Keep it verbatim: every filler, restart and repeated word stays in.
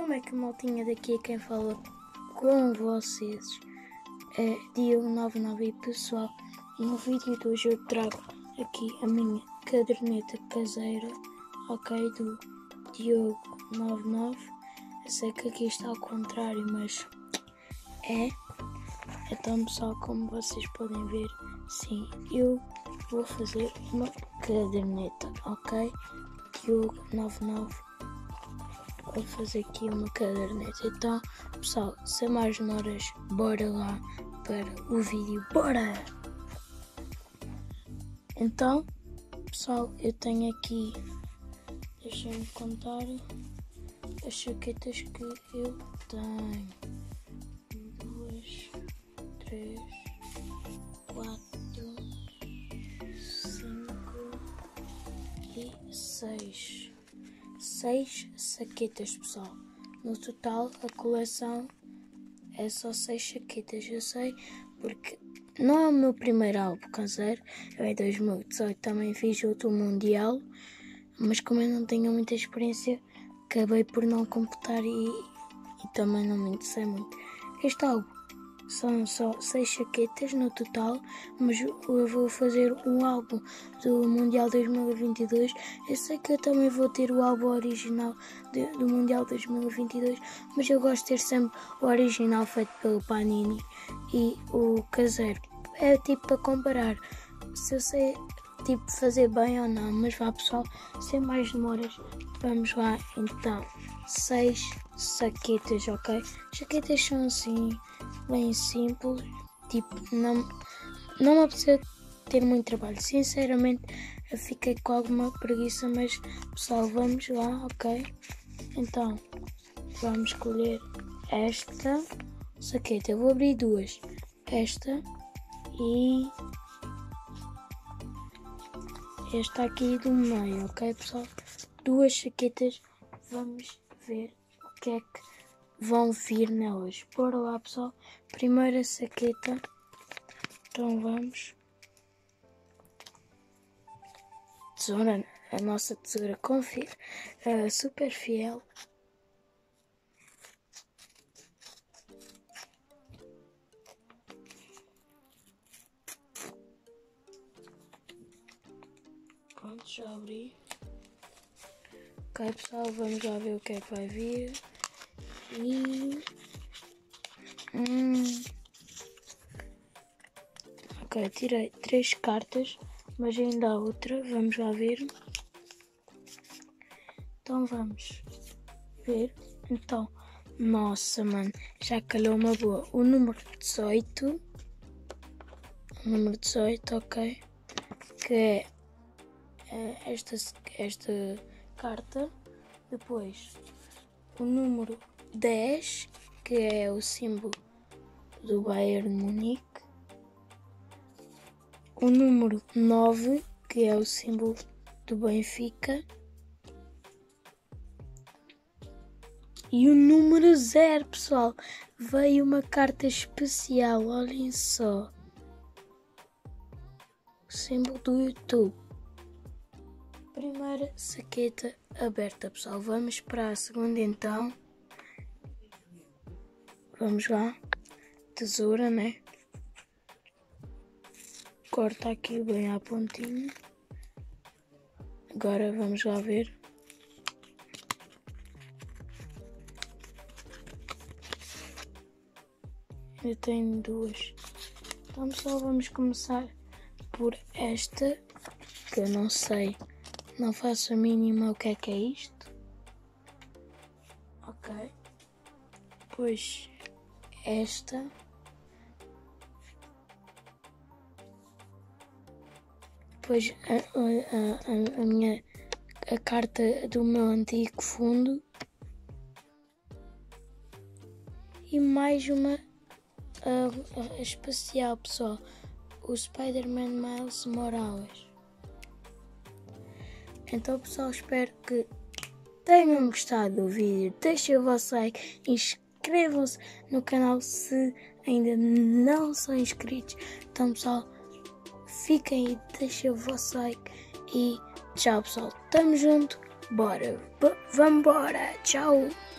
Como é que, maltinha, daqui a quem fala com vocês é Diogo nove nove e pessoal, no vídeo de hoje eu trago aqui a minha caderneta caseira, ok, do Diogo nove nove. Eu sei que aqui está ao contrário, mas é. Então, pessoal, como vocês podem ver, sim, eu vou fazer uma caderneta, ok? Diogo nove nove. Vou fazer aqui uma caderneta. Então, pessoal, sem mais demoras, bora lá para o vídeo. Bora! Então, pessoal, eu tenho aqui, deixem-me contar as chaquetas que eu tenho. Duas, três, quatro, cinco e seis. Seis saquetas, pessoal. No total, a coleção é só seis chaquetas. Eu sei porque não é o meu primeiro álbum caseiro. Eu em dois mil e dezoito também fiz outro mundial, mas como eu não tenho muita experiência, acabei por não completar e, e também não me interessei muito. Este álbum são só seis chaquetas no total, mas eu vou fazer um álbum do Mundial dois mil e vinte e dois. Eu sei que eu também vou ter o álbum original de, do Mundial dois mil e vinte e dois, mas eu gosto de ter sempre o original feito pelo Panini e o caseiro. É tipo para comparar se eu sei tipo fazer bem ou não, mas vá, pessoal, sem mais demoras, vamos lá então. Seis saquetas, ok? Chaquetas são assim, bem simples, tipo, não, não me apeteceu ter muito trabalho, sinceramente eu fiquei com alguma preguiça, mas pessoal, vamos lá, ok? Então, vamos escolher esta saqueta, eu vou abrir duas, esta e esta aqui do meio, ok, pessoal? Duas chaquetas, vamos ver o que é que vão vir nelas. Bora lá, pessoal. Primeira saqueta. Então vamos. Tesoura, a nossa tesoura confia, uh, super fiel. Pronto, já abri. Ok, pessoal, vamos lá ver o que é que vai vir. E... Hum... Ok, tirei três cartas, mas ainda há outra. Vamos lá ver. Então vamos ver. Então, nossa, mano, já calhou uma boa. O número dezoito. O número dezoito, ok. Que é, é esta, esta carta. Depois o número dez, que é o símbolo do Bayern Munique. O número nove, que é o símbolo do Benfica. E o número zero, pessoal. Veio uma carta especial, olhem só. O símbolo do YouTube. Primeira saqueta aberta, pessoal. Vamos para a segunda então. Vamos lá. Tesoura, né? Corta aqui bem à pontinha. Agora vamos lá ver. Eu tenho duas. Então, pessoal, vamos começar por esta, que eu não sei. Não faço a mínima o que é que é isto. Ok. Pois esta. Depois a, a, a, a minha a carta do meu antigo fundo. E mais uma a, a, a especial, pessoal. O Spider-Man Miles Morales. Então, pessoal, espero que tenham gostado do vídeo. Deixem o vosso like, inscrevam-se no canal se ainda não são inscritos. Então, pessoal, fiquem aí, deixem o vosso like e tchau, pessoal. Tamo junto, bora, vambora, tchau.